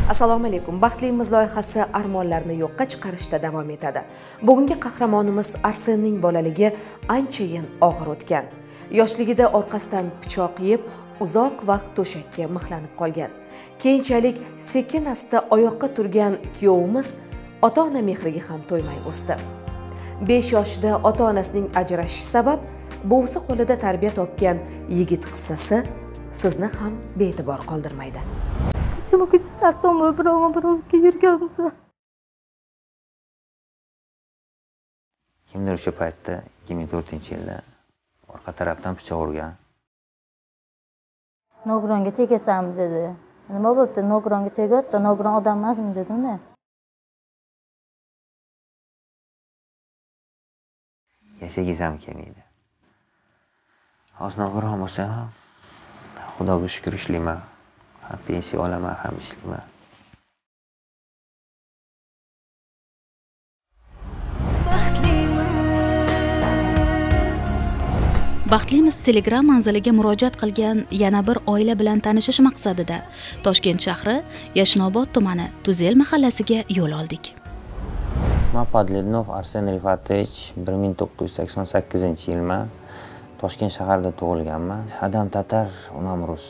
Assalomu alaykum. Baxtlimiz loyihasi armonlarni yo'qqa chiqarishda davom etadi. Bugungi qahramonimiz Arsenning bolaligi anchayin og'ir o'tgan. Yoshligida orqasidan pichoq yeb, uzoq vaqt to'shakka mixlanib qolgan. Keyinchalik sekin-asta oyoqqa turgan kuyovimiz ota-ona mehriga ham to'ymay o'sdi. 5 yoshida ota-onasining ajrashishi sabab buvisi qo'lida tarbiya topgan yigit qissasi sizni ham be'tibor qoldirmaydi. Çünkü sarsam birovga yurganmiz. Kimdir o'sha paytda 2004-yilda orqa tarafdan pichoq urgan. Nogironga tegasam dedi. Nima bo'pti? Nogironga tegayapti, nogiron odam emasmi dedim-da. Yashagizam kelmaydi. Hozir nogiron bo'lsa, Xudoga shukr ishlayman. Ham pensiya olaman, ham ishlayman. Baxtlimiz Telegram manziliga murojaat qilgan yana bir oila bilan tanishish maqsadida Toshkent shahri Yashnobod tumani Tuzel mahallasiga yo'l oldik. Men Podlednov Arsen Rifatovich 1988-yilman Toshkent shahrida tug'ilganman. Adam tatar, onam rus.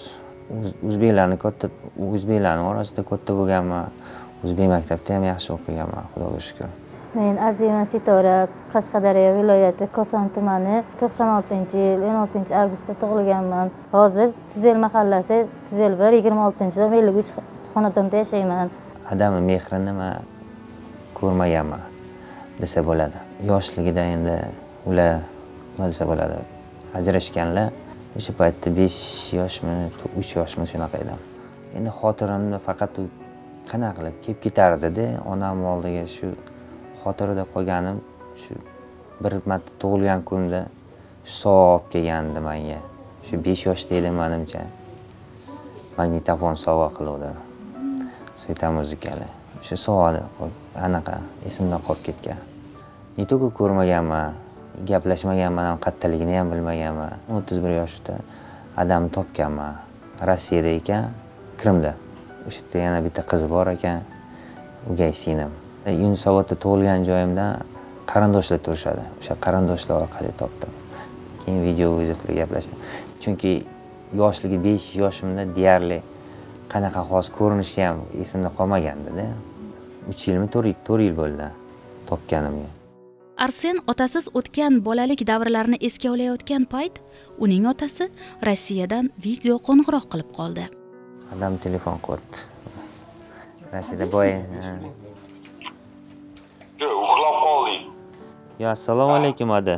O'zbeklarning orasida katta bo'lganman. O'zbek maktabida ham yaxshi o'qiganman, Xudoga shukr. Men Azima Sitora, Qashqadaryo viloyati Koson tumani 96-yil 16-avgustda tug'ilganman. Hozir Tuzel mahallasi Tuzel 1 26-dom 53 xonadonda yashayman. Adamning mehrini men ko'rmaganman desa bo'ladi. Yoshligida endi ular nima desa bo'ladi, ajrashganlar. O'sha paytda 5 yoshmi, 3 yoshmi shunaqa edim. Endi xotiramda faqat u qanaqa qilib kelib ketardi-da, onam oldiga shu xotirada qolganim shu bir marta tug'ilgan kunda sovg'a kelgandi menga. Shu 5 yoshda edim menimcha. Magnitofon sovg'a qiluvdi. Sveta muzikali. Shu sovg'ani anaqa esimdan qolib ketgan. Nito'ga ko'rmaganman, gaplashmaganman, qattaligini ham bilmaganman. 31 yoshda adam topganman. Rossiyada ekan, Qrimda. O'sha yerda yana bitta qiz bor ekan, o'gay singlim. Yunusobodda tug'ilgan joyimdan qarindoshlar turishadi. O'sha qarindoshlar orqali topdim. Keyin video vizitda gaplashdim. Chunki yoshligi 5 yoshimda deyarli qanaqa xos ko'rinishi ham esimda qolmagandi-da. 3 yilmi, 4 yil bo'ldi topganimga. Arsen otasiz o'tgan bolalik davrlarini esga olayotgan payt uning otasi Rossiyadan video qo'ng'iroq qilib qoldi. Adam telefon qo'ydi. Rossiyada boy. Uxlab qolding. Yo, assalomu alaykum ada.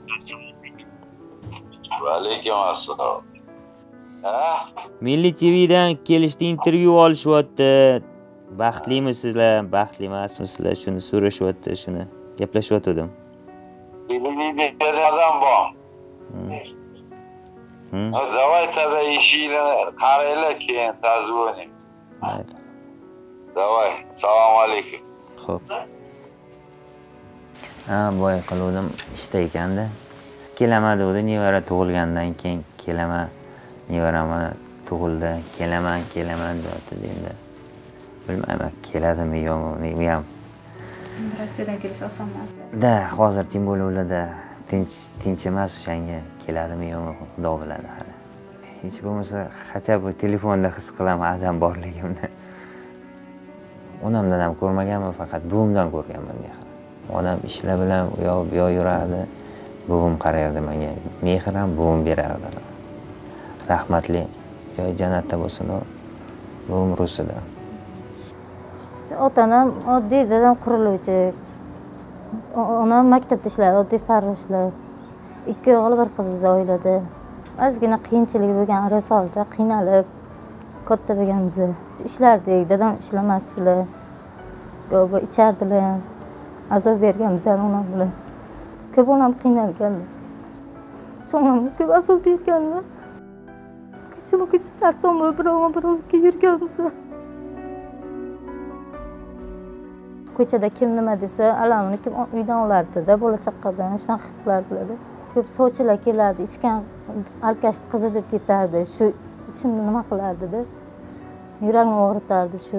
Va alaykum assalom. Milliy TVdan kelishdi, intervyu olishyapti. Baxtlimisizlar, baxtli emasmisizlar? Shuni so'rashyapti, shuni gaplashyotdim. Televizorda adam bor. Давай тогда eshikni qaranglar, keyin soзвонимся. Mayli. Давай. Assalomu alaykum. Xo'p. Boy qiluvdim, ishda ekanda. Kelaman dedi, nevara tug'ilgandan keyin kelaman. Nevaram tug'ildi, kelaman dedi endi. Bilmayman, keladimi yo'qmi ham. Rossiyadan kelish oson emas. Da, hozir tim bo'lib ularda tinch emas, o'shanga keladimi yo'qmi, Xudo biladi hali. Hech bo'lmasa, hatto bu telefonda his qilaman adam borligimni. Onamdan ham ko'rmaganman, faqat buvimdan ko'rganman mehr. Onam ishlar bilan u yoq bu yoq yurardi. Buvim qarardi menga. Mehr ham buvim berardi. Rahmatli, joy jannatda bo'lsin. Buvim Rusida. Otam oddiy dadam quriluvchi. Onam maktabda ishlaydi, oddiy farroshlar. 2 o'g'il, 1 qiz biz oilada. Ozgina qiyinchilik bo'lgan arasolda qiynalib katta bo'lganmiz. Ishlardik, dadam ishlamasdilar. Go'go ichardilar. Azob berganmiz onam bilan. Ko'p onam qiynalganlar. So'ngra ko'p azob berganlar. Ko'chma-ko'cha sarson birovga yurganmiz. Ko'chada kim nima desa, alamini kim uydan olardi-da, bola chaqa bilan shunaqa qilardilar. Ko'p sovchilar kelardi, ichgan alkashni qizi deb ketardi. Shu ichimda nima qilardi-da. Yuragim og'ritardi shu.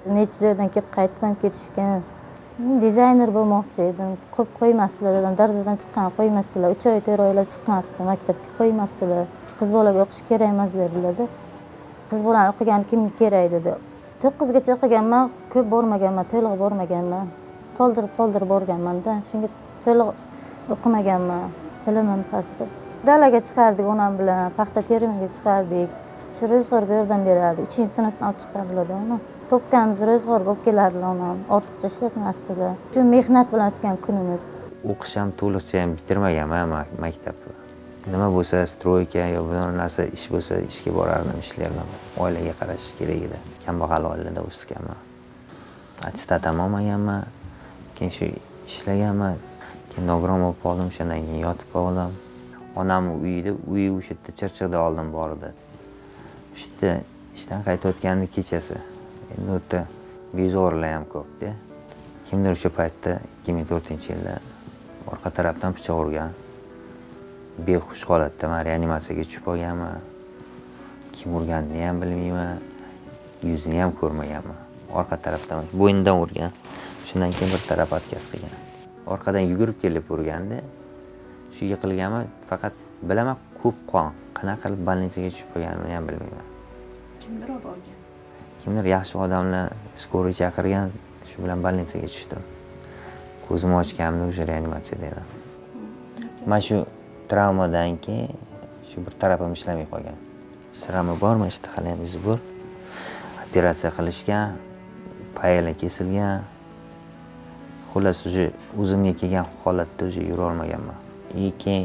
necha joydan kelib qaytib ham ketishgan. Dizayner bo'lmoqchi edim. Ko'p qo'ymasdilar, dedim, darzadan chiqqan qo'ymasdilar. 3 oy 4 oylab chiqmasdi, maktabga qo'ymasdilar. Qiz bolaga o'qish kerak emas dedilar-da. Qiz bolani o'qigani kimga kerak dedi. 9 gacha o'qiganman, ko'p bormaganman, to'liq bormaganman. Qoldirib borganman-da. Shunga to'liq o'qimaganman. Bilimim past. Dalaga chiqardik onam bilan, paxta terimiga chiqardik. Shu ro'zg'orga yordam berardi. 3-sinfdan olib chiqariladi ona. Topganimiz ro'zg'orga olib kelardi onam. Ortiqcha ishlatmasdilar. Shu mehnat bilan o'tgan kunimiz. O'qish ham to'liqcha ham bitirmaganman maktabni. Nima bo'lsa, stroyka yo biror narsa ish bo'lsa, ishga borardim, ishlardim. Oilaga qarash kerak edi. Kambag'al oilada o'sganman. Attestatam olmaganman. Keyin shu ishlaganman. Keyin nogiron bo'lib qoldim, shundan keyin yotib qoldim. Onam uyi o'sha yerda Chirchiqda oldim bordi. O'sha ishdan qaytayotganda kechasi. Endi o'tda bezorilar ham ko'p-da. Kimdir o'sha paytda 2004-yilda orqa tarafdan pichoq urgan. Behush holatda men reanimatsiyaga tushib qolganman. Kim urganini ham bilmayman, yuzini ham ko'rmaganman. Orqa tarafdan bo'ynidan urgan. Shundan keyin bir taraf atkaz qilgan. Orqadan yugurib kelib urganda, shu yiqilganman, faqat bilaman ko'p qon. Qanaqa qilib больницаga tushib qolganimni ham bilmayman. Kimdir olib borgan? Kimdir yaxshi odamlar skoriy chaqirgan, shu bilan больницаga tushdim. Ko'zimni ochganimda o'sha reanimatsiyada edim. Mana shu travmadan keyin shu bir tarafim ishlamay qolgan. Shirami bormi, ishtihali ham izi bor. Operatsiya qilishgan, payla kesilgan. Xullas o'zimga kelgan holatda yura olmaganman. Keyin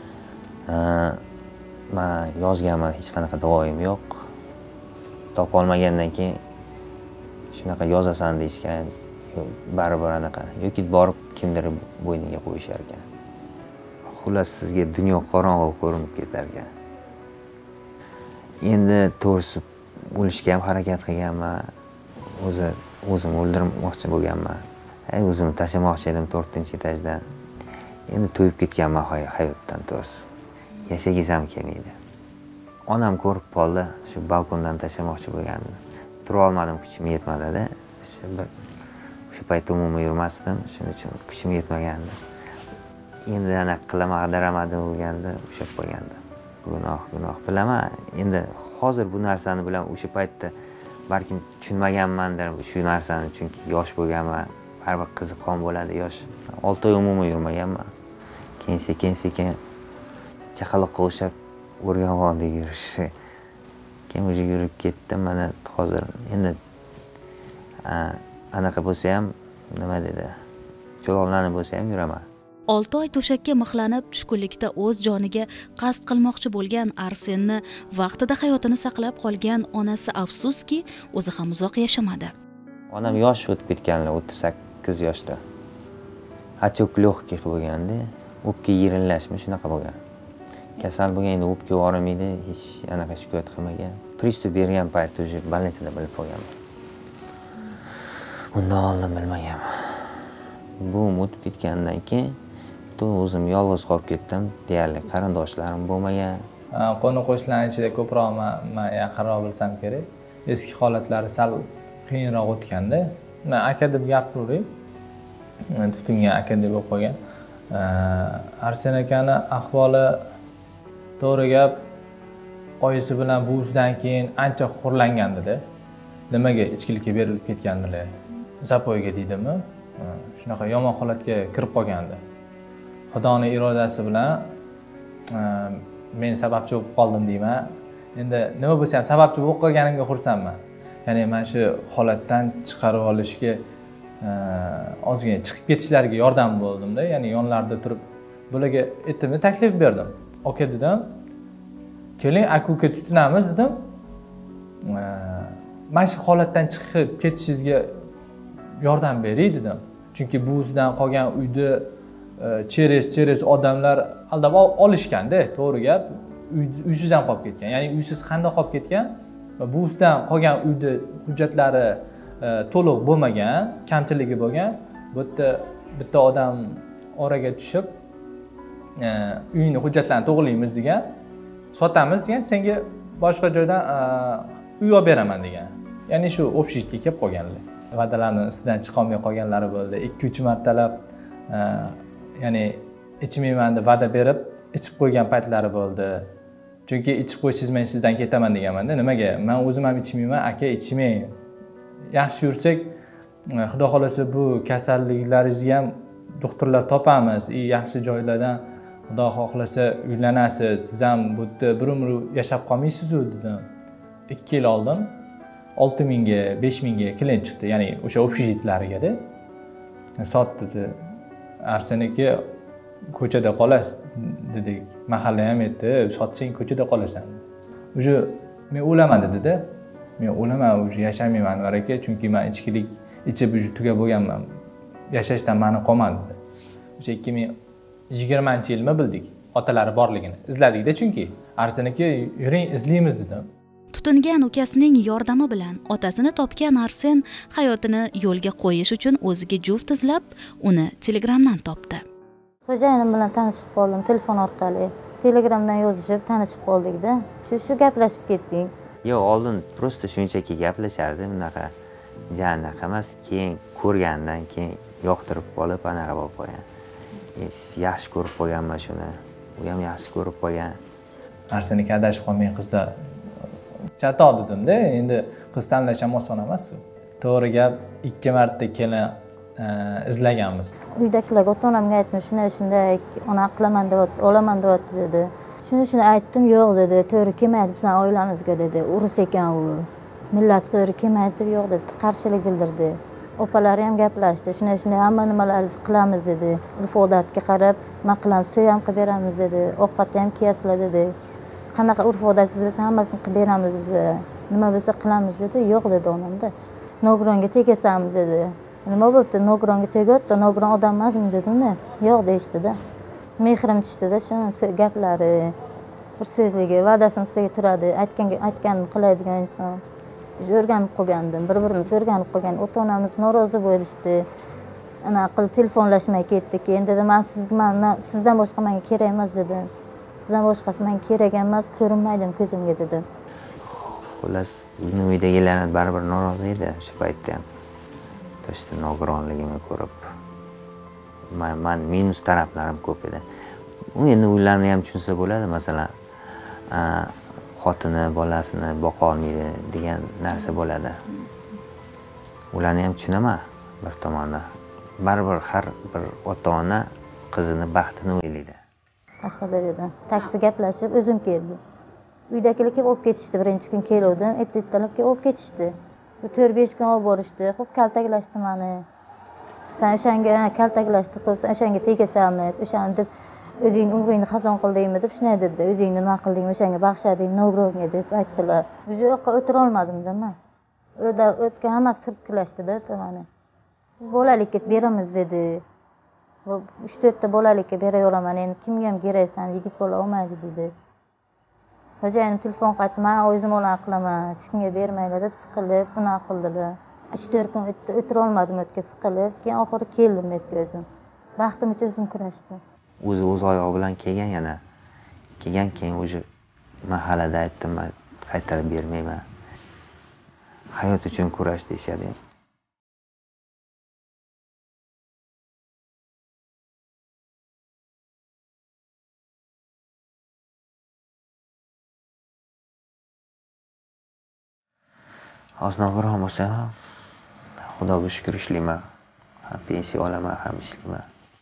men yozganman, hech qanaqa davoim yo'q. Topa olmagandan keyin shunaqa yozasan deyishgan, baribir anaqa yoki borib kimdir bo'yniga qo'yishar ekan. Xullas sizga dunyo qorong'u ko'rinib ketar ekan. Endi to'g'risi o'lishga ham harakat qilganman. O'zim o'ldirmoqchi bo'lganman. O'zimni tashlamoqchi edim 4-etajdan. Endi to'yib ketganman hayotdan to'g'risi. Yashagizam kelmaydi. Onam ko'rib qoldi, shu balkondan tashlamoqchi bo'lganini. Tura olmadim, kuchim yetmadi-da. O'sha paytda umuman yurmasdim, shuning uchun kuchim yetmagandi. Endi anaqa qilaman, ag'daramadim bo'lganda ushlab qo'ygandi. Gunoh bilaman. Endi hozir bu narsani bilan o'sha paytda balkim tushunmaganmandir shu narsani, chunki yosh bo'lganman. Baribir qiziqon bo'ladi, yosh. 6 oy umuman yurmaganman. Keyin sekin chaqaloqqa o'xshab o'rganib oldik yurishni. Keyin o'sha yurib ketdim. Mana hozir endi anaqa bo'lsa ham nima dedi? Cho'loqlanib bo'lsa ham yuraman. 6 oy to'shakka mixlanib tushkunlikda o'z joniga qasd qilmoqchi bo'lgan Arsenni vaqtida hayotini saqlab qolgan onasi afsuski o'zi ham uzoq yashamadi. Onam yosh o'tib ketganlar, 38 yoshda. Отек легких bo'lganda, o'pka yirinlashmi shunaqa bo'lgan. Kasal bo'lgan, endi o'pka og'rimaydi, hech anaqa shikoyat qilmagan. Pristup bergan paytda o'sha больницада bilib qolganman. Undan oldin bilmaganman. Bu o'tib ketgandan keyin o'zim yolg'iz qolib ketdim. Deyarli qarindoshlarim bo'lmagan. Qo'ni-qo'shnilarning ichida ko'proq men yaqinroq bilsam kerak. Eski holatlari sal qiyinroq o'tganda, men aka deb gapiravering. Tutingan aka deb bo'lib qolgan. Arsen akani ahvoli to'g'ri gap, oyisi bilan buvisidan keyin ancha xurlangandi-da. Nimaga ichkilikka berilib ketgandilar? Zapoyga deydimi? Shunaqa yomon holatga kirib qolgandi. Xudoning irodasi bilan men sababchi bo'lib qoldim deyman. Endi nima bo'lsa ham sababchi bo'lib qolganimga xursandman. Ya'ni men shu holatdan chiqarib olishga ozgina chiqib ketishlariga yordam bo'ldim-da. Ya'ni yonlarida turib bularga aytdim, taklif berdim. Aka dedim, keling aka-uka tutinamiz dedim. Mana shu holatdan chiqib ketishingizga yordam bering dedim. Chunki buvisidan qolgan uyda cheres odamlar aldab olishganda, to'g'ri gap, uysiz ham qolib ketgan. Ya'ni uysiz qanday qolib ketgan? Buvisidan qolgan uyda hujjatlari to'liq bo'lmagan, kamchiligi bo'lgan. Bu yerda bitta odam oraga tushib, uyning hujjatlarini to'g'rilaymiz degan, sotamiz degan, senga boshqa joydan uy olib beraman degan. Ya'ni shu общежитga kelib qolganlar. va'dalarni ustidan chiqolmay qolganlari bo'ldi. 2-3 martalab ya'ni ichmayman deb va'da berib ichib qo'ygan paytlari bo'ldi. Chunki ichib qo'ysangiz men sizdan ketaman deganman-da. Nimaga? Men o'zim ham ichmayman, aka ichmang. Yaxshi yursak, xudo xolasa bu kasalliklaringizni ham doktorlar topamiz. Yaxshi joylardan xudo xohlasa uylanasiz. Siz ham bu yerda bir umr yashab qolmaysiz-ku dedim. 2 yil oldin 6.000 ga, 5.000 ga klient chiqdi. Ya'ni o'sha общежитиялariga-da. Sot dedi. Arseniki ko'chada qolasiz dedik. Mahalla ham aytdi, sotsang ko'chada qolasan. O'sha men o'laman dedi-da. Men o'laman, o'sha yashamayman baraka, chunki men ichkilik ichib tugab bo'lganman. Yashashdan ma'ni qolmadi dedi. O'sha 2020-yilmi bildik otalari borligini. Izladik-da chunki Arseniki yuring izlaymiz dedim. Tutingan ukasining yordami bilan otasini topgan Arsen hayotini yo'lga qo'yish uchun o'ziga juft izlab, uni Telegramdan topdi. Xo'jayinim bilan tanishib qoldim telefon orqali. Telegramdan yozishib tanishib qoldik-da. Shu gaplashib ketdik. Yo'q, oldin prosta shunchaki gaplashardi, bunaqa janaqa emas, keyin ko'rgandan keyin yoqtirib qolib anaqa bo'lib qo'ygan. Yaxshi ko'rib qo'yganman shuni. U ham yaxshi ko'rib qo'ygan. Arseniki adashib qolmay qizda chatoq dedim-da, endi qiz tanlash ham oson emas-ku. To'g'ri gap, 2 marta kelin izlaganmiz. Uydagilarga ota-onamga aytdim, shunday ona qilaman deb, olaman deb dedi. Shuni aytdim, yo'q dedi, to'g'ri kelmaydi bizning oilamizga dedi. Urus ekan u. Millat to'g'ri kelmaydi deb yo'q dedi, qarshilik bildirdi. Opalari ham gaplashdi. Shunday hamma nimalarni qilamiz dedi. Urf-odatga qarab, nima qilamiz, to'y ham qilib beramiz dedi. Ovqatni ham kiyasizlar dedi. Qanaqa urf-odatingiz bo'lsa hammasini qilib beramiz biz. Nima bo'lsa qilamiz dedi. Yo'q dedi onamda. Nogironga tegasanmi dedi. Nima bo'pti? Nogironga tegayotdi, nogiron odam emasmi dedim-da. Yo'q deyishdi-da. Mehrim tushdi-da shu gaplari. Bir so'zligi, va'dasini ustiga turadi, aytganini qiladigan inson. O'rganib qolgandim, bir-birimizga o'rganib qolgan. Ota-onamiz norozi bo'lishdi. Ana qilib telefonlashmay ketdik. Endi dedim, men sizdan boshqa menga kerak emas dedim. Sizdan boshqasi menga kerak emas, ko'rinmaydim ko'zimga dedim. Xullas, uydagilar baribir norozi edi o'sha paytda ham. Toshda nogironligimni ko'rib. Men minus taraflarim ko'p edi. U endi uylarni ham tushunsa bo'ladi, masalan, xotini bolasini boqa olmaydi degan narsa bo'ladi. Ularni ham tushunaman bir tomondan. Baribir har bir ota-ona qizini baxtini o'ylaydi. Qashqadaryodan taksi gaplashib o'zim keldim. Uydagilar kelib olib ketishdi, birinchi kun keluvdim, ertalab kelib olib ketishdi. 4-5 kun olib borishdi, xo'p kaltaklashdi meni. Sen o'shanga kaltaklashdi, xo'p sen o'shanga tegasanmiz, o'shani deb o'zing umringni xazon qildingmi deb shunday dedi. O'zingni nima qilding, o'shanga bag'ishlading, nogironga deb aytdilar. Bu yoqqa o'tira olmadim-da men. O'tgan hammasi turtkilashdi-da meni. Bolalikka beramiz dedi. 3-4 ta bolalikka beraveraman, endi kimga ham keraksan, yigit bola olmaydi dedi. Xo'jayinim telefon qildi, men o'zim unaqa qilaman, hech kimga bermaylar deb siqilib, unaqa qildilar. 3-4 kun o'tira olmadim, o'tga siqilib, keyin oxiri keldim o'tga o'zim. Baxtim uchun o'zim kurashdim. O'z oyog'i bilan kelgan yana. Kelgan keyin o'sha mahallada aytdim, men qaytarib bermayman. Hayot uchun kurash deyshadi. Hozir nogiron bo'lsa ham Xudoga shukr ishlayman. Ham pensiya olaman, ham ishlayman.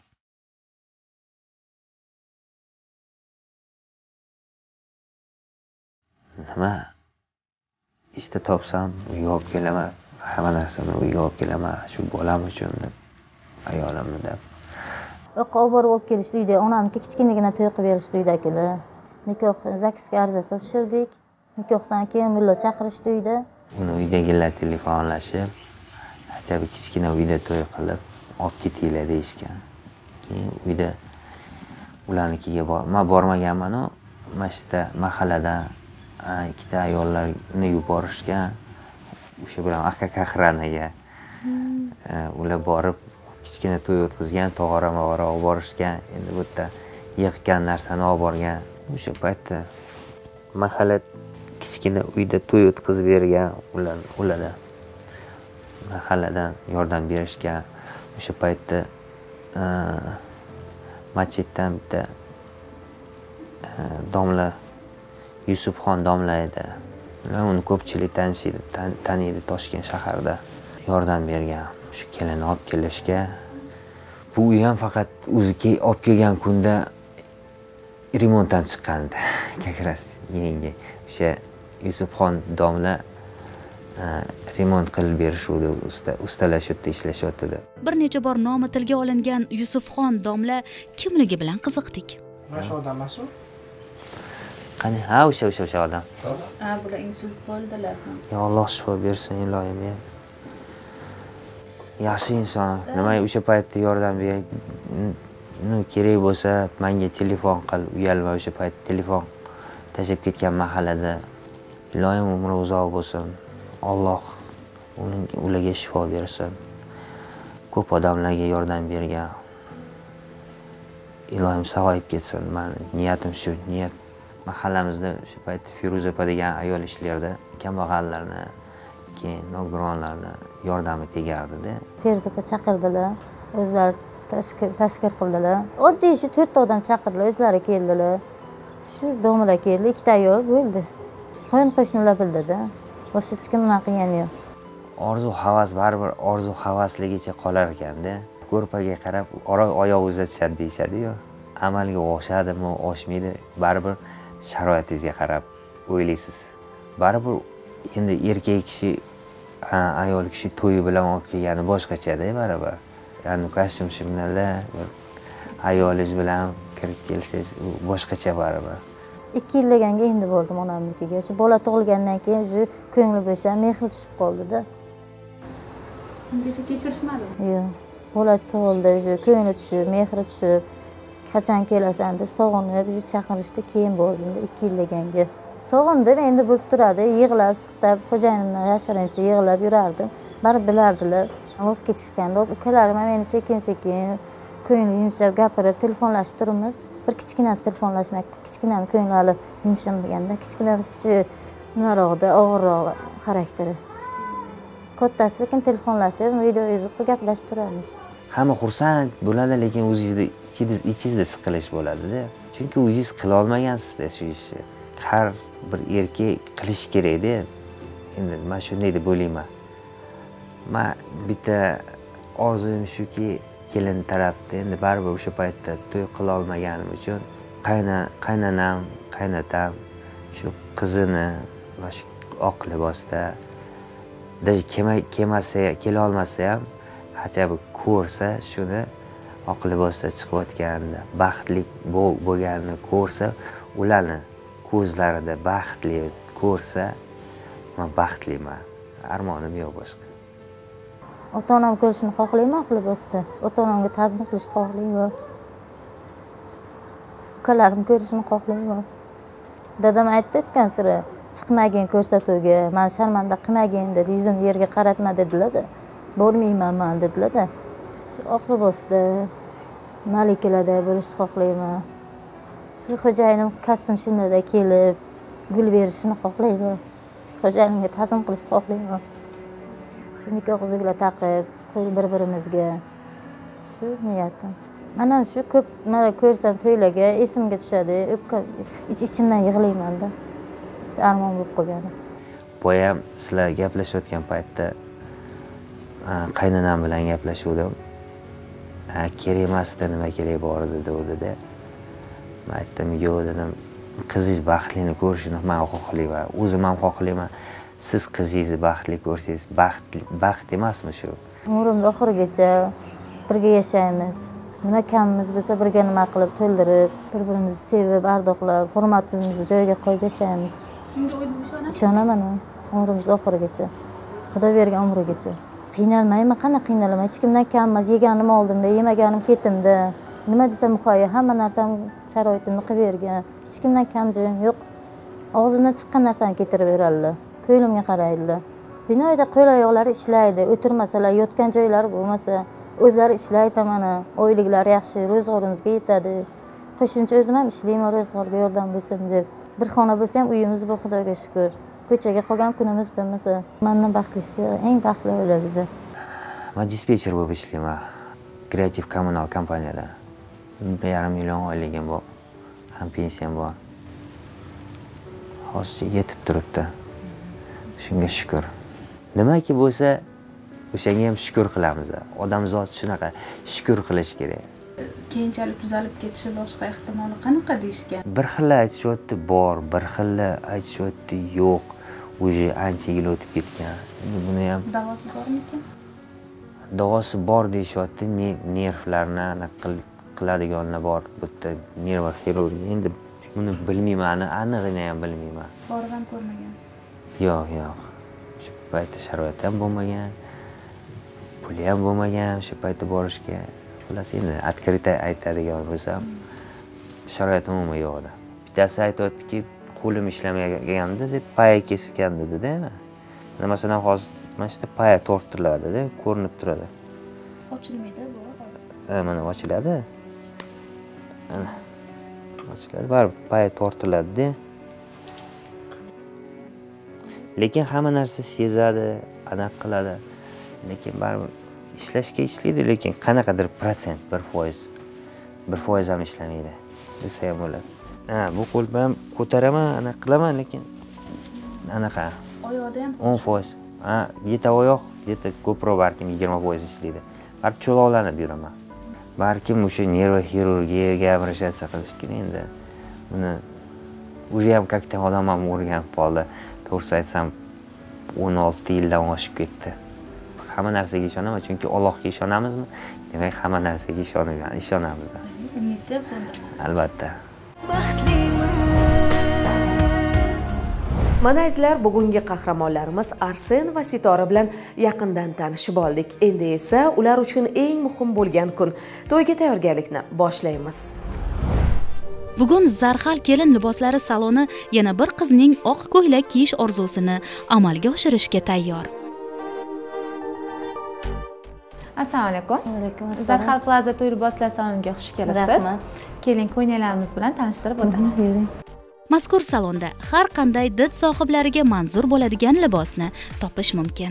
Nima? İşte topsam uyga olib kelaman. Hamma narsani uyga olib kelaman. Shu bolam uchun deb, ayolimni deb. Yo'q, olib kelishdi uyda. Onamniki kichkinagina to'y qilib berishdi uydagilar. Nikoh zakisga ariza topshirdik. Nikohdan keyin mulla chaqirishdi uyda. Uni uydagilar telefonlashib, aytib kichkina uyda to'y qilib olib ketinglar deyishgan. Keyin uyda ularnikiga men bormaganman-ku, mana shu mahallada ikkita ayollarni yuborishgan. O'sha bilan aka qahranaga ular borib kichkina to'y o'tkazgan, tog'ora-mog'ora olib borishgan. Endi bu yerda yig'gan narsani olib borgan. O'sha paytda mahalla kichkina uyda to'y o'tkazib bergan ularda. mahalladan yordam berishga, o'sha paytda masjiddan bitta domla Yusufxon domla edi. Uni ko'pchilik taniydi Toshkent shaharida. Yordam bergan. Shu kelinni olib kelishga. Bu uy ham faqat o'zi olib kelgan kunda remontdan chiqqandi. Kakras yangi o'sha Yusufxon domla remont qilib berishuvdi, ustalashibdi, ishlashyapti. Bir necha bor nomi tilga olingan Yusufxon domla kimligi bilan qiziqdik. O'sha odam emasmi? Qani, ha, o'sha odam. Bular insult bo'ldilar. Ya Alloh shifo bersin, iloyim. Yaxshi inson. Nima o'sha paytda yordam berib, kerak bo'lsa menga telefon qil, uyalma, o'sha payt telefon tashib ketgan mahallada. Iloyim umri uzoq bo'lsin. Alloh ularga shifo bersin. Ko'p odamlarga yordam bergan. Iloyim sog'ayib ketsin. Men niyatim shu, niyat. Mahallamizda o'sha paytda Feruza opa degan ayol ishlardi. Kambag'allarni, keyin nogironlarni yordami tegardi-da. Feruza opa chaqirdilar, o'zlari tashkil qildilar. Oddiy shu 4 ta odam chaqirdilar, o'zlari keldilar. Shu domla keldi, 2 ta ayol bo'ldi. Qo'yin qo'shnilar bildida. Boshqa hech kim bunaqa qilgani yo'q. Orzu havas baribir orzu havasligicha qolar ekanda. Ko'rpaga qarab oyoq uzatishadi deyishadi-yu. Amalga oshadimi, oshmaydi, baribir sharoitingizga qarab o'ylaysiz. Baribir endi erkak kishi, ayol kishi to'yi bilan olib kelgani boshqacha-da baribir. Ya'ni kostyum-shimlarda ayolingiz bilan kirib kelsangiz, u boshqacha baribir. 2 yillaganga endi bordim onamnikiga. Shu bola tug'ilgandan keyin shu ko'ngli bo'shab, mehri tushib qoldi-da. Ungacha kechirishmadimi? Yo'q. Bola tug'ildi, shu ko'ngli tushib, mehri tushib, qachon kelasan deb sog'inib, shu chaqirishdi, keyin bordim-da 2 yillaganga. Sog'indim, endi bo'lib turadi, yig'lab, siqtab, xo'jayinimdan yashirincha yig'lab yurardim. Baribir bilardilar. Voz kechishganda, ukalarim ham meni sekin-sekin ko'ngli yumshab gapirib, telefonlashib turibmiz. Bir kichkinasi telefonlashmak, kichkinani ko'ngli hali yumshamaganda, kichkinasi nimaroqda, og'irroq xarakteri. Kattasi lekin telefonlashib, video yozib gaplashib turamiz. Hamma xursand bo'ladi, lekin o'zingizda ichingizda siqilish bo'ladi-da. Chunki o'zingiz qila olmagansiz-da shu ishni. Har bir erkak qilish kerak-da. Endi men shunday deb o'ylayman. Men bitta orzuyim shuki, kelin tarafda endi baribir o'sha paytda to'y qila olmaganim uchun qaynanam, qaynatam shu qizini va shu oq libosda kela olmasa ham, hatto ko'rsa shuni oq libosda chiqayotganida baxtli bo'lganini ko'rsa, ularni ko'zlarida baxtli ko'rsa, men baxtliman. Armonim yo'q boshqa. Ota-onam ko'rishni xohlayman oq libosda. Ota-onamga ta'zim qilishni xohlayman. Ukalarim ko'rishni xohlayman. Dadam aytdi o'tgan sira, chiqmagin ko'rsatuvga, men sharmanda qilmagin dedi, yuzimni yerga qaratma dedilar-da. Bormayman men dedilar-da. Shu oq libosda malikalarda bo'lishni xohlayman. Shu xo'jayinim kostyum-shimlarda kelib, gul berishini xohlayman. Xo'jayinimga ta'zim qilishni xohlayman. Shu nikoh uzuklar taqib, bir-birimizga. Shu niyatim. Mana shu ko'p mana ko'rsam to'ylarga esimga tushadi, ichimdan yig'layman-da. Armon bo'lib qolgan. Boya sizlar gaplashayotgan paytda qaynanam bilan gaplashuvdim. Kerak emasdi, nima kerak bor dedi-da. Men aytdim, yo'q dedim. Qizingiz baxtlini ko'rishini men xohlayman. O'zim ham xohlayman. Siz qizingizni baxtli ko'rsangiz, baxt emasmi shu? Umrimning oxirigacha birga yashaymiz. Nima kamimiz bo'lsa birga nima qilib to'ldirib, bir-birimizni sevib, ardoqlab, hurmatimizni joyiga qo'yib yashaymiz. Shunga o'zingiz ishonasiz? Ishonaman, umrimiz oxirigacha. Xudo bergan umrigacha. Qiynalmayman, qanaqa qiynalaman? Hech kimdan kam emas, yeganim oldimda, yemaganim ketimda. Nima desam muhayyo, hamma narsam sharoitimni qilib bergan. Hech kimdan kam joyim yo'q. Og'zimdan chiqqan narsani ketirib beradilar. Ko'nglimga qaraydilar. Binoyda qo'l oyoqlari ishlaydi, o'tirmasalar, yotgan joylari bo'lmasa, o'zlari ishlaydi mana, oyliklari yaxshi, ro'zg'orimizga yetadi. Qo'shimcha o'zim ham ishlayman, ro'zg'orga yordam bo'lsin deb. Bir xona bo'lsa ham uyimiz bor, Xudoga shukr. Ko'chaga qolgan kunimiz bo'lmasa, mendan baxtlisi, eng baxtli oila biza. Men dispetcher bo'lib ishlayman. Kreativ kommunal kompaniyada. 1,5 million oyligim bor. Ham pensiyam bor. Hozir yetib turibdi. Shunga shukr. Nimaki bo'lsa, o'shanga ham shukr qilamiz. Odamzod shunaqa shukr qilish kerak. Keyinchalik tuzalib ketishi boshqa ehtimoli qanaqa deyishgan? Bir xil aytishyapti bor, bir xil aytishyapti yo'q. Уже ancha yil o'tib ketgan. Buni ham Davosi bormikan? davosi bor deyishyapti. Nervlarni qiladiganlar bor. Bu yerda nerv xirurgiya. Endi buni bilmayman, anig'ini ham bilmayman. Borib ham ko'rmagansiz. Yo'q. Shu paytda sharoit ham bo'lmagan. Puli ham bo'lmagan shu paytda borishga. Xullas endi открыто aytadigan bo'lsam, sharoit umuman yo'q edi. Bittasi aytayotdiki, qo'lim ishlamaganda deb paya kesgan dedi-da. Masalan, hozir mana shu paya tortiladi-da, ko'rinib turadi. Ochilmaydi bu hozir. Mana ochiladi. Ana. Ochiladi, baribir paya tortiladi-da. Lekin hamma narsa sezadi, aniq qiladi. Lekin baribir ishlashga ishlaydi, lekin qanaqadir %, 1% ham ishlamaydi desa ham bo'ladi. Bu qo'l bilan ko'taraman, anaqa qilaman, lekin anaqa Oyoqda ham 10%. Yeta oyoq, yeta ko'proq balkim 20% ishlaydi. Baribir cho'loqlanib yuraman. Balkim o'sha nervoxirurgiyaga обращаться qilish kerak endi. Buni уже ham как-то odam ham o'rganib qoldi. To'g'risi aytsam 16 yildan oshib ketdi. Hamma narsaga ishonaman, chunki Allohga ishonamizmi? Demak, hamma narsaga ishonamiz. umidda ham so'ndirmas. Albatta. Mana azizlar, bugungi qahramonlarimiz Arsen va Sitora bilan yaqindan tanishib oldik. Endi esa ular uchun eng muhim bo'lgan kun, to'yga tayyorgarlikni boshlaymiz. Bugun Zarhal kelin liboslari saloni yana bir qizning oq ko'ylak kiyish orzusini amalga oshirishga tayyor. Assalomu alaykum. Alaykum assalom. Zarhal Plaza to'y liboslar saloniga xush kelibsiz. Rahmat. Keling, qo'ynalarimiz bilan tanishtirib o'taman. Yuring. Mazkur salonda har qanday did sohiblariga manzur bo'ladigan libosni topish mumkin.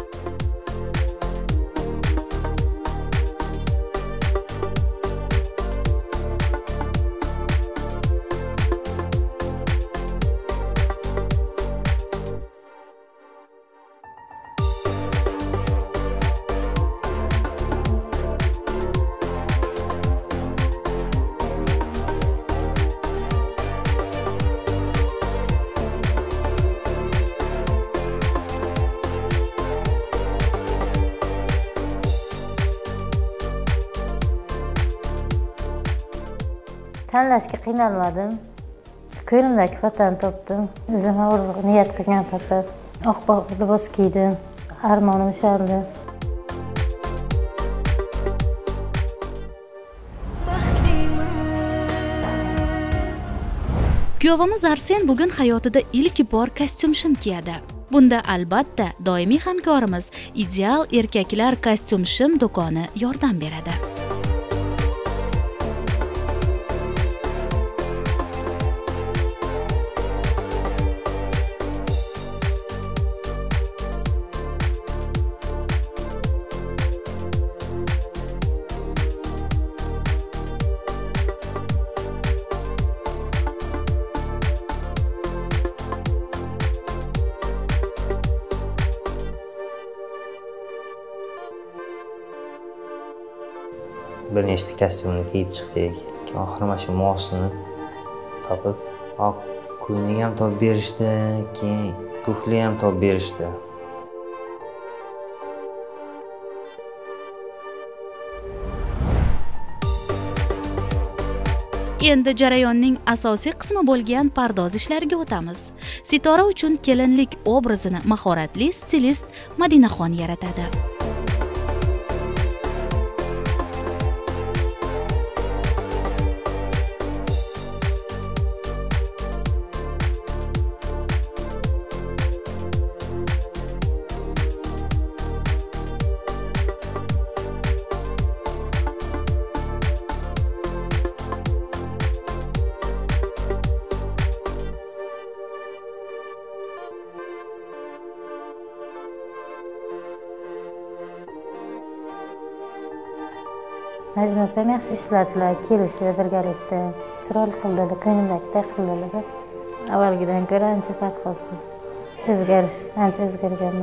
Tanlashga qiynalmadim. Ko'nglimdagi patani topdim. O'zim orzu niyat qilgan pata. Oq libos kiydim. Armonim ushaldi. Kuyovimiz Arsen bugun hayotida ilk bor kostyum shim kiyadi. Bunda albatta doimiy hamkorimiz Ideal erkaklar kostyum shim do'koni yordam beradi. Bir nechta kostyumni kiyib chiqdik. Oxiri mana shu mosini topib, oq ko'ylak ham topib berishdi, keyin tufli ham topib berishdi. Endi jarayonning asosiy qismi bo'lgan pardoz ishlariga o'tamiz. Sitora uchun kelinlik obrazini mahoratli stilist Madinaxon yaratadi. Najmat ham yaxshi ishladilar, kelishdi birgalikda. Chiroyli qildilar, ko'ngildagidek qildilar. Avvalgidan ko'ra ancha farq bor. O'zgarish, ancha o'zgarganman.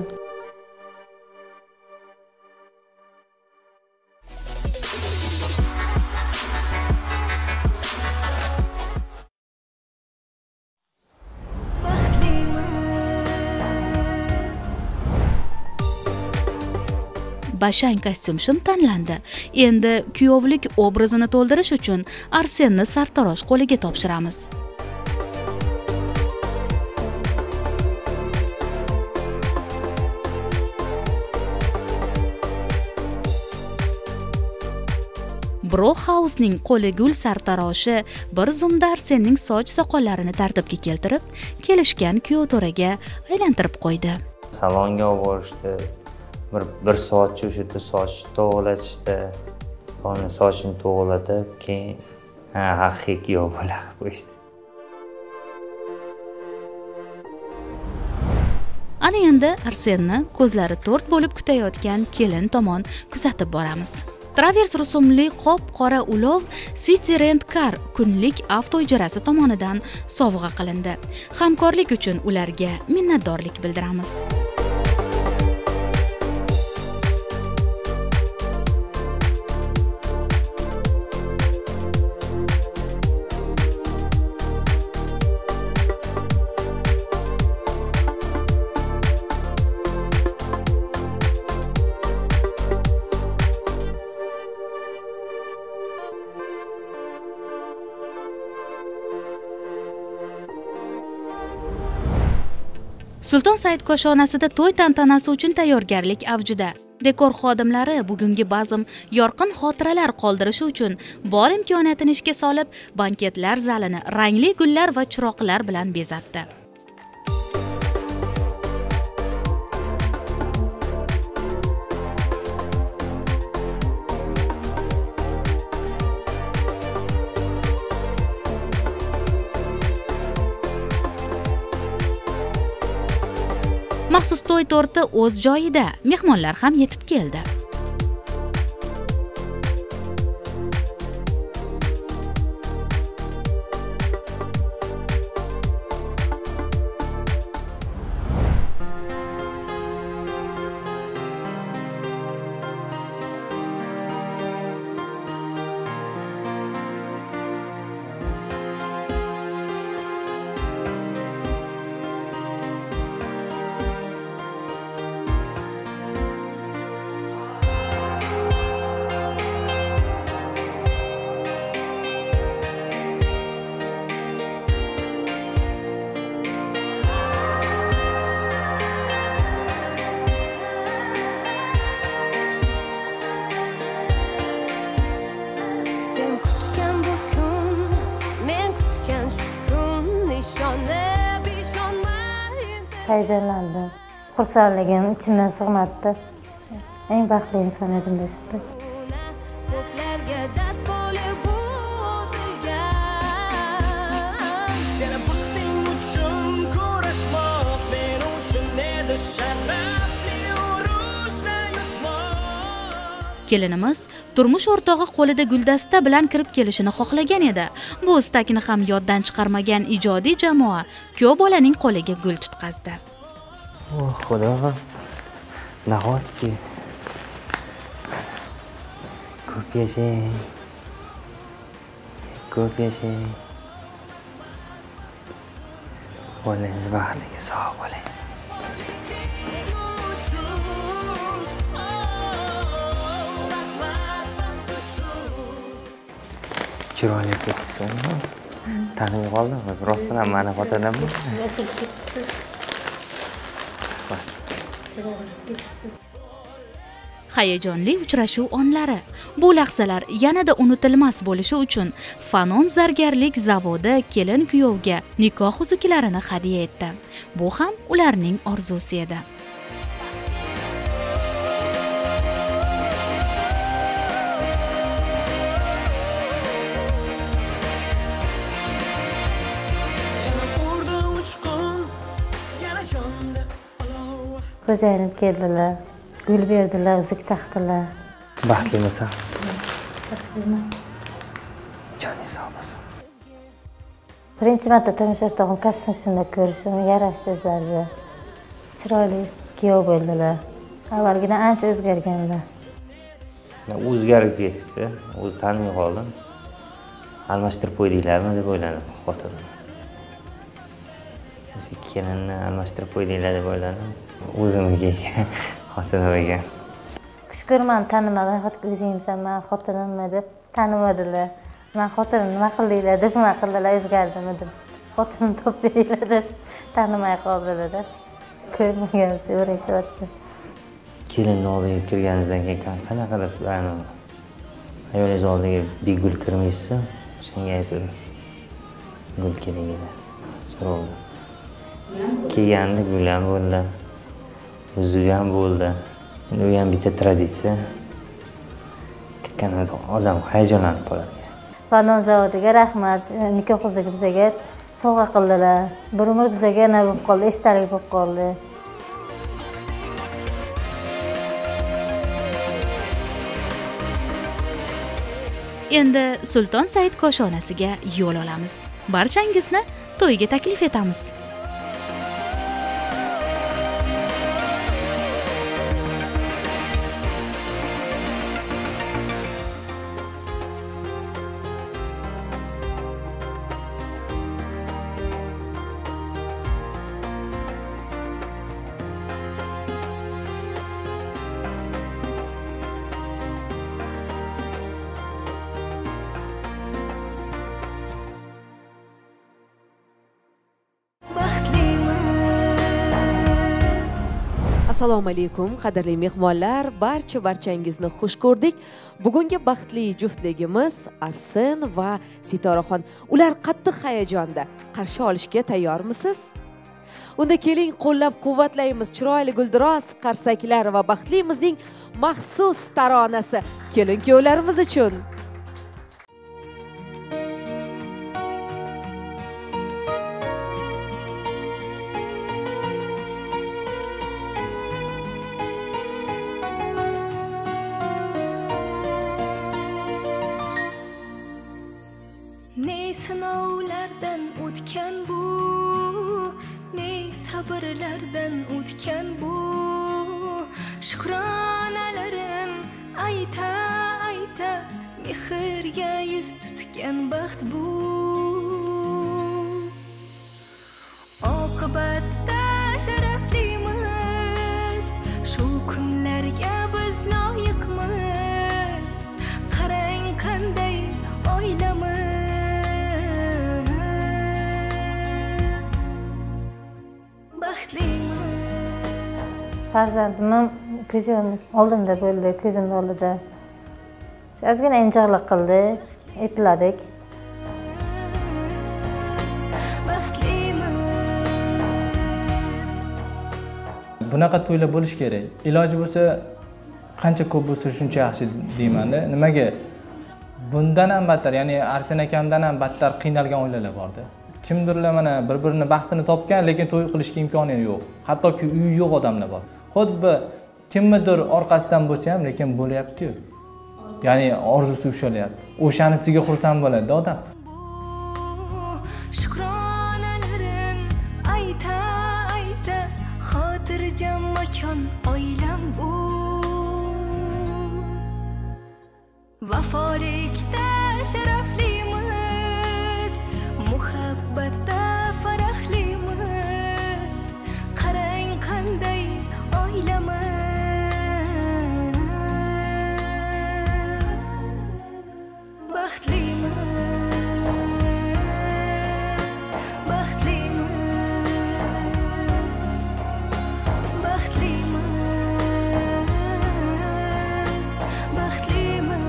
Bashang kostyum tanlandi. Endi kuyovlik obrazini to'ldirish uchun Arsenni sartarosh qo'liga topshiramiz. Brohausning qo'li gul sartaroshi bir zumda Arsenning soch soqollarini tartibga keltirib, kelishgan kuyovto'raga aylantirib qo'ydi. Salonga olib borishdi. Bir soatcha o'sha yerda soch to'g'latishdi. Uni sochini to'g'latib, keyin haqiqiy kuyov bola qilib qo'yishdi. Ana endi Arsenni ko'zlari to'rt bo'lib kutayotgan kelin tomon kuzatib boramiz. Travers rusumli qop-qora ulov City Rent Car kunlik avto ijarasi tomonidan sovg'a qilindi. Hamkorlik uchun ularga minnatdorlik bildiramiz. Sulton Said koshonasida to'y tantanasi uchun tayyorgarlik avjida. Dekor xodimlari bugungi bazm yorqin xotiralar qoldirishi uchun bor imkoniyatini ishga solib, banketlar zalini rangli gullar va chiroqlar bilan bezatdi. Maxsus to'y torti o'z joyida, mehmonlar ham yetib keldi. Hayajonlandim. Xursandligim ichimdan sig'madi. Eng baxtli inson edim deb. Kelinimiz turmush o'rtog'i qo'lida guldasta bilan kirib kelishini xohlagan edi. Bu istakni ham yoddan chiqarmagan ijodiy jamoa kuyov bolaning qo'liga gul tutqazdi. Oh, Xudo. Nahotki ko'p yashang. Ko'p yashang. Bolangiz baxtiga sog' bo'ling. Chiroyli ketsin. Tanib qoldim. Rostdan ham meni xotinimmi? Hayajonli uchrashuv onlari. Bu lahzalar yanada unutilmas bo'lishi uchun Fanon zargarlik zavodi kelin kuyovga nikoh uzuklarini hadya etdi. Bu ham ularning orzusi edi. Xo'jayinim keldilar, gul berdilar, uzuk taqdilar. Baxtlimisan? joningiz sog' bo'lsin. Birinchi marta turmush o'rtog'im kasbini shunda ko'rishim yarashdi o'zlariga. Chiroyli kuyov bo'ldilar. Avvalgidan ancha o'zgarganlar. O'zgarib ketibdi. O'zi tanimay qoldim. Almashtirib qo'ydinglarmi deb o'yladim xotinim. O'zi kelinni almashtirib qo'ydinglar deb o'yladim. O'zimga xotinim ekan. Shukur meni tanimagan, o'zingizsan men xotinimmi deb tanimadilar. Men xotinim nima qildinglar deb nima qildilar, o'zgardimi deb. Xotinim topib beringlar deb tanimay qoldilar. Ko'rmagansiz o'rashyapti. Kelinni oldiga kirganingizdan keyin qanaqa qilib ayolingiz oldiga begul kirmaysiz? Shunga aytdim. Gul kerak edi. So'rovdi. Kelganda gul ham bo'ldi. Uzugi ham bo'ldi. Bu ham bitta traditsiya. Ketganida odam hayajonlanib qoladi. Banan zavodiga rahmat. Nikohimizga bizga sovg'a qildilar. Bir umr bizga nima bo'lib qoldi, esdalik bo'lib qoldi. Endi Sulton Said koshonasiga yo'l olamiz. Barchangizni to'yga taklif etamiz. Assalomu alaykum qadrli mehmonlar, barchangizni xush ko'rdik. Bugungi baxtli juftligimiz Arsen va Sitoraxon. Ular qattiq hayajonda. Qarshi olishga tayyormisiz? Unda keling qo'llab-quvvatlaymiz chiroyli guldiroz qarsaklar va baxtlimizning maxsus taronasi kelin-kuyovlarimiz uchun. Sinovlardan o'tgan bu, ne sabrlardan o'tgan bu, shukronalarim ayta ayta mehrga yuz tutgan baxt bu. Oqibatda sharaflimiz, shu kunlarga biz loyiqmiz. Qarang qanday oilamiz. Farzandimim ko'zim oldimda bo'ldi, ko'zimni oldida. Ozgina injiqlik qildi, epladik. Bunaqa to'ylar bo'lish kerak. Iloji bo'lsa, qancha ko'p bo'lsa shuncha yaxshi deyman-da. Nimaga? Bundan ham battar, ya'ni Arsen akamdan ham battar qiynalgan oilalar borda. Kimdirlar mana bir-birini baxtini topgan, lekin to'y qilishga imkoni yo'q. Hattoki uyi yo'q odamlar bor. Xuddi kimnidir orqasidan bo'lsa ham, lekin bo'lyapti-yu. Ya'ni orzusi ushalyapti. O'shanisiga xursand bo'ladi odam. Shukronalarim ayta ayta xotirjam makon oilam bu. Vafolikda sharaflimiz, muhabbatda farahlimiz. Qarang qanday oilamiz, baxtlimiz, baxtlimiz, baxtlimiz, baxtlimiz.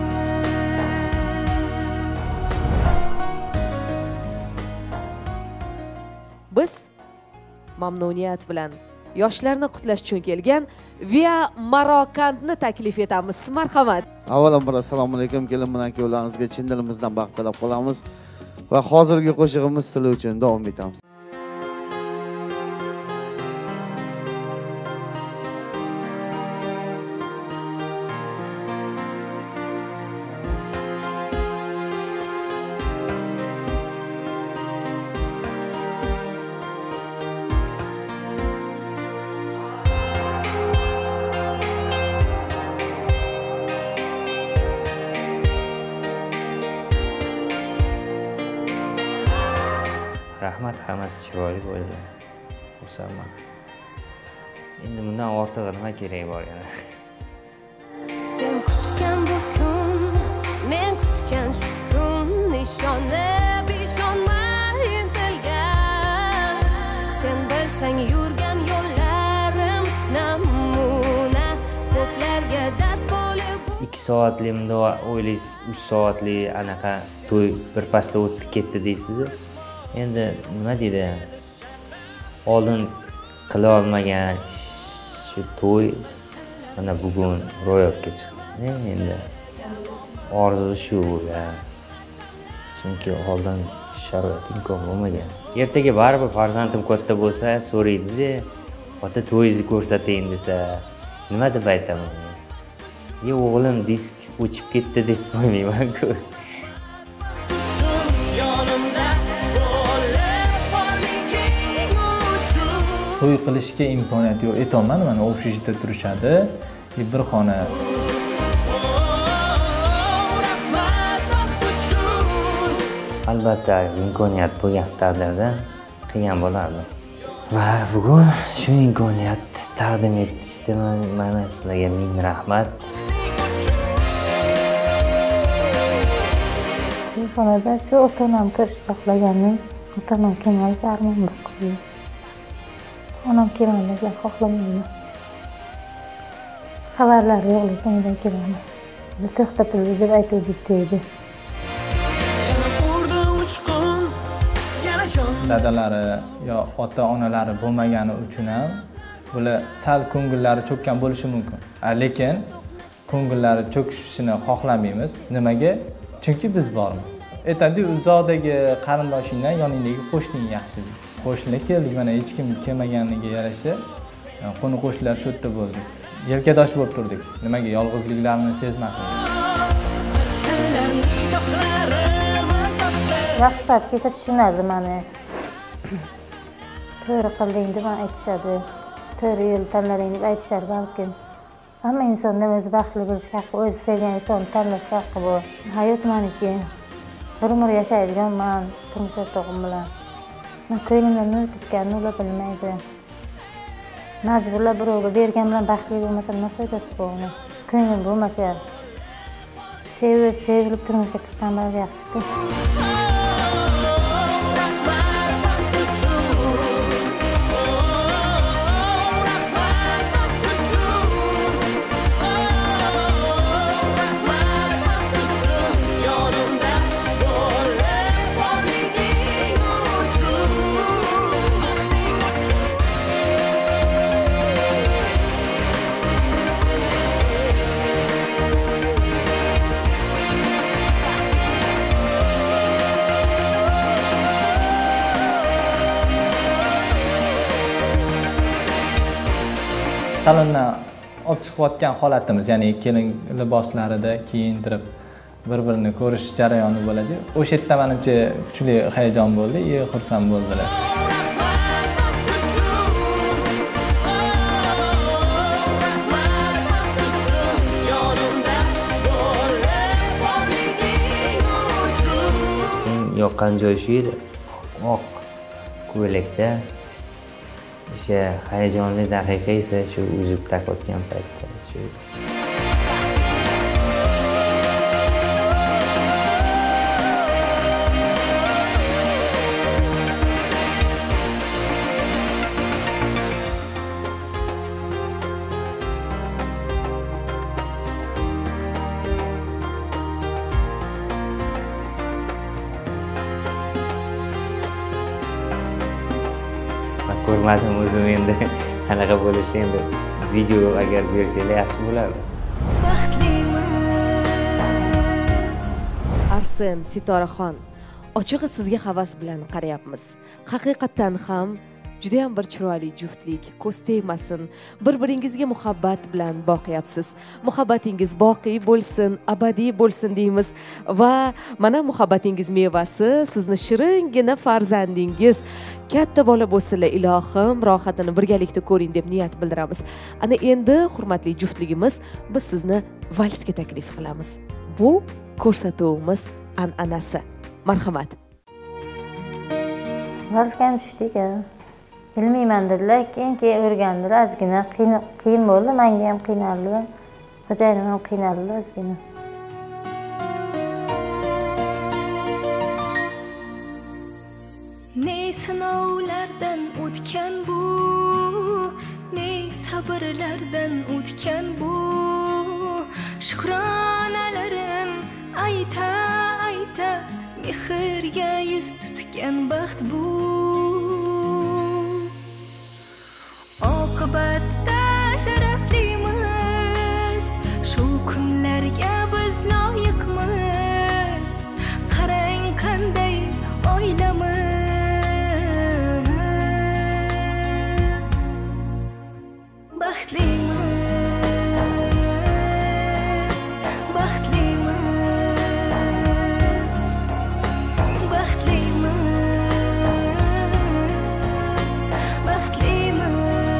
Biz mamnuniyat bilan yoshlarni qutlash uchun kelgan Via Marokandni taklif etamiz. Marhamat. Avvalambor assalomu alaykum, kelin bilan kuyovlarimizga chin dilimizdan baxt tilab qolamiz va hozirgi qo'shig'imiz sizlar uchun davom etamiz. rahmat, hammasi chiroyli bo'ldi. Xursandman. Endi bundan ortig'i nima kerak bor yana? Sen kutgan bu kun, men kutgan shu kun, ishonib ishonmay intilgan. Sen bilsang yurgan yo'llarim namuna, ko'plarga dars bo'lib 2 soatli bunday o'ylaysiz, 3 soatli anaqa to'y birpasda o'tib ketdi deysiz. Endi nima deydi? Oldin qila olmagan shu to'y mana bugun ro'yobga chiqdi. Endi orzu shu ya. Chunki oldin sharoit imkon bo'lmagan. Ertaga baribir farzandim katta bo'lsa, so'raydi-da, ota to'yingizni ko'rsating desa, nima deb aytaman? O'g'lim disk o'chib ketdi deb qo'ymayman-ku. To'y qilishga imkoniyat yo'q etonman, mana общежитda turishadi, bir xona. Albatta, imkoniyat bo'lgan taqdirda qilgan bo'lardim. Va bugun shu imkoniyat taqdim etishdiman. Mana sizlarga ming rahmat. Telefonda shu ota-onam ko'rishni xohlaganim, ota-onam kelmasa armon bor qo'ydi. Onam kelmasa xohlamayman. Xabarlar yo'qligidan kelaman. Bizni to'xtatildi deb aytib bitdi. Dadalari yo ota-onalari bo'lmagani uchun ham bular sal ko'ngillari cho'kkan bo'lishi mumkin. Lekin ko'ngillari cho'kishini xohlamaymiz. Nimaga? Chunki biz bormiz. Aytadi, uzoqdagi qarindoshingdan yoningdagi qo'shning yaxshi. Qo'shnilar keldik, mana hech kim kelmaganiga yarasha qo'ni-qo'shnilar shu yerda bo'ldi. Yelkadosh bo'lib turdik. Nimaga? Yolg'izliklarini sezmasin. Raqsat kelsa tushunardi mani. To'g'ri qilding deb aytishadi. To'g'ri yo'l tanlading deb aytishar balkim. Hamma insondan o'zi baxtli bo'lish haqqi, o'zi sevgan insonni tanlash haqqi bor. Hayot meniki. Bir umr yashaydiganman turmush o'rtog'im bilan. Men ko'nglimdan nur ketganini ular bilmaydi. Majburlab birovga bergan bilan baxtli bo'lmasam nima foydasi bor uni? Ko'nglim bo'lmasa ham sevilib turmushga chiqqan bo'lar yaxshi-ku. Salondan olib chiqayotgan holatimiz, ya'ni kelin liboslarida kiyintirib bir-birini ko'rish jarayoni bo'ladi. O'sha yerda menimcha kuchli hayajon bo'ldi, xursand bo'ldilar. Yoqqan joy shu edi. Oq ko'ylakda o'sha hayajonli daqiqa esa shu uzuk taqayotgan paytda shu. Ko'rmadim o'zim endi qanaqa bo'lishi, endi video agar bersanglar yaxshi bo'lardi. Arsen Sitoraxon, ochig'i sizga havas bilan qarayapmiz. Haqiqatan ham juda ham bir chiroyli juftlik, ko'z tegmasin, bir-biringizga muhabbat bilan boqyapsiz. Muhabbatingiz boqiy bo'lsin, abadiy bo'lsin deymiz va mana muhabbatingiz mevasi sizni shiringina farzandingiz katta bola bo'lsinlar, ilohim rohatini birgalikda ko'ring deb niyat bildiramiz. Ana endi hurmatli juftligimiz, biz sizni valsga taklif qilamiz. Bu ko'rsatuvimiz an'anasi. Marhamat. vazga tushdik. Bilmayman dedilar, keyin o'rgandilar. Ozgina qiyin bo'ldi, menga ham qiynaldim. Xo'jayinim ham qiynaldi ozgina. Ne sinovlardan o'tgan bu, ne sabrlardan o'tgan bu, shukronalarin ayta ayta mehrga yuz tutgan baxt bu. Oqibatda sharaflimiz, shu kunlarga biz loyiqmiz. Qarang qanday oilamiz, baxtlimiz, baxtlimiz, baxtlimiz, baxtlimiz.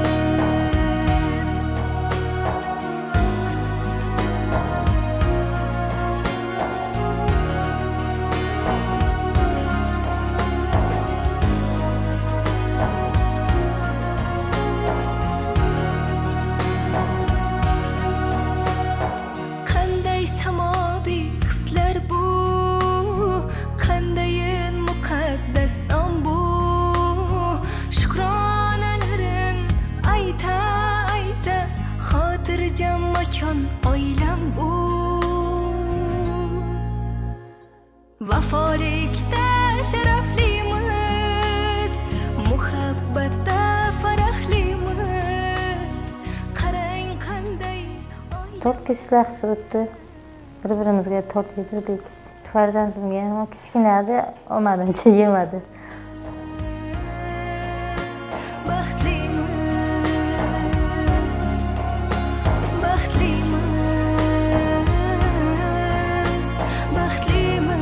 Qanday samoviy hislar bu, qandayin muqaddas nom bu, shukronalarin ayta ayta xotirjam makon oilam bu. Vafolikda sharaflimiz, muhabbatda farahlimiz. Qarang qanday 4 kishlar yaxshi o'tdi. Bir-birimizga tort yedirdik. Farzandimga ham kichkina edi, olmadimcha yemadi. baxtlimiz, baxtlimiz, baxtlimiz.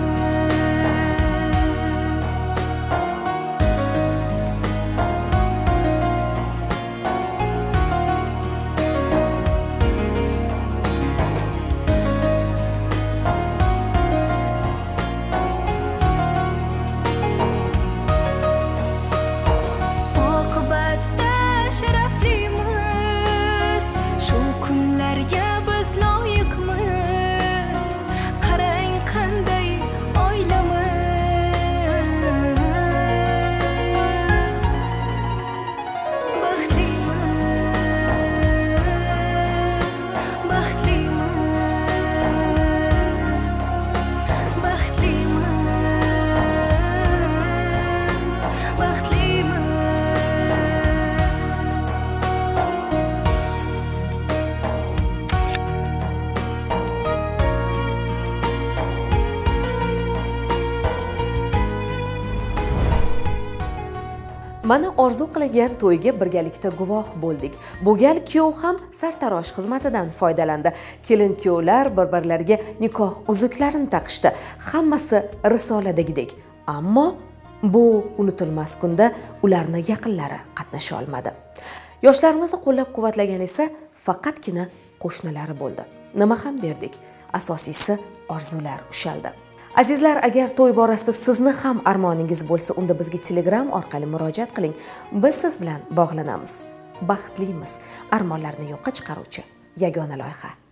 Oqibatda sharaflimiz, shu kunlarga biz loyiqmiz. Qarang qanday oilamiz, baxtlimiz, baxtlimiz, baxtlimiz, baxtlimiz. Mana orzu qilingan to'yga birgalikda guvoh bo'ldik. Bu gal kuyov ham sartarosh xizmatidan foydalandi. Kelin kuyovlar bir-birlariga nikoh uzuklarini taqishdi. Hammasi risoladagidek. Ammo bu unutilmas kunda ularning yaqinlari qatnasha olmadi. Yoshlarimizni qo'llab-quvvatlagan esa faqatgina qo'shnilari bo'ldi. Nima ham derdik, asosiysi orzular ushaldi. Azizlar, agar to'y borasida sizni ham armoningiz bo'lsa, unda bizga Telegram orqali murojaat qiling. Biz siz bilan bog'lanamiz. Baxtlimiz, armonlarni yo'qqa chiqaruvchi yagona loyiha.